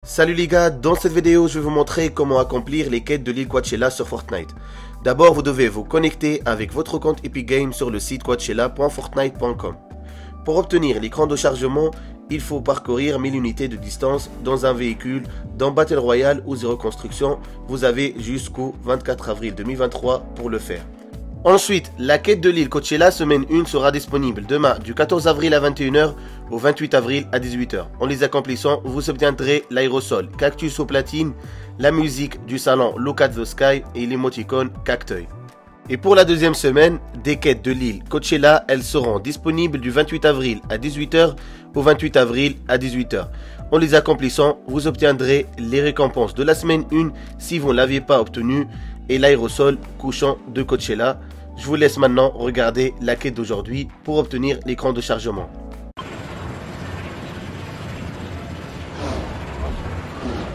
Salut les gars, dans cette vidéo je vais vous montrer comment accomplir les quêtes de l'île Coachella sur Fortnite. D'abord vous devez vous connecter avec votre compte Epic Games sur le site coachella.fortnite.com. Pour obtenir l'écran de chargement, il faut parcourir 1000 unités de distance dans un véhicule. Dans Battle Royale ou Zero Construction, vous avez jusqu'au 24 avril 2023 pour le faire. Ensuite, la quête de l'île Coachella semaine 1 sera disponible demain du 14 avril à 21 h au 28 avril à 18 h. En les accomplissant, vous obtiendrez l'aérosol Cactus au platine, la musique du salon Look at the Sky et l'émoticône Cacteuil. Et pour la deuxième semaine, des quêtes de l'île Coachella, elles seront disponibles du 28 avril à 18 h au 28 avril à 18 h. En les accomplissant, vous obtiendrez les récompenses de la semaine 1 si vous ne l'aviez pas obtenu et l'aérosol couchant de Coachella. Je vous laisse maintenant regarder la quête d'aujourd'hui pour obtenir l'écran de chargement.